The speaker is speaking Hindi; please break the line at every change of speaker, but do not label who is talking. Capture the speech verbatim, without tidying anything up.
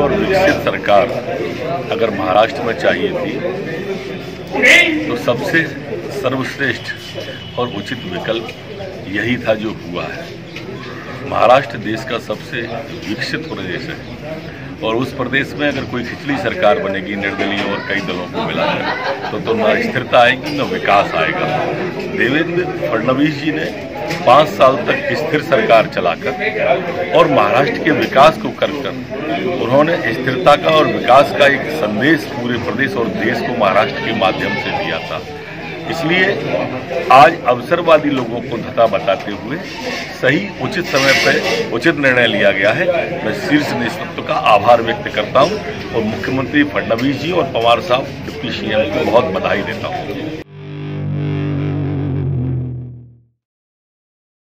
और विकसित सरकार अगर महाराष्ट्र में चाहिए थी तो सबसे सर्वश्रेष्ठ और उचित विकल्प यही था जो हुआ है। महाराष्ट्र देश का सबसे विकसित प्रदेश है और उस प्रदेश में अगर कोई खिचड़ी सरकार बनेगी निर्दलीय और कई दलों को मिला है तो तो न स्थिरता आएगी न विकास आएगा। देवेंद्र फडणवीस जी ने पाँच साल तक स्थिर सरकार चलाकर और महाराष्ट्र के विकास को कर कर उन्होंने स्थिरता का और विकास का एक संदेश पूरे प्रदेश और देश को महाराष्ट्र के माध्यम से दिया था। इसलिए आज अवसरवादी लोगों को धता बताते हुए सही उचित समय पर उचित निर्णय लिया गया है। मैं शीर्ष नेतृत्व का आभार व्यक्त करता हूं और मुख्यमंत्री फडणवीस जी और पवार साहब डिप्टी सीएम को बहुत बधाई देता हूं।